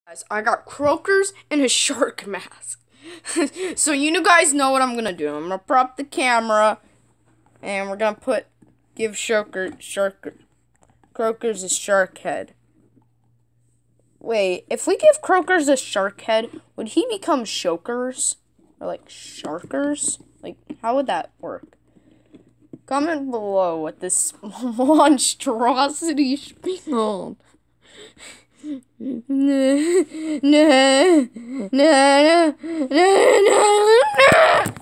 Guys, I got Croakers and a shark mask. So you guys know what I'm gonna do. I'm gonna prop the camera, and we're gonna give Croakers a shark head. Wait, if we give Croakers a shark head, would he become Shokers? Or like Sharkers? Like, how would that work? Comment below what this monstrosity spelled. No.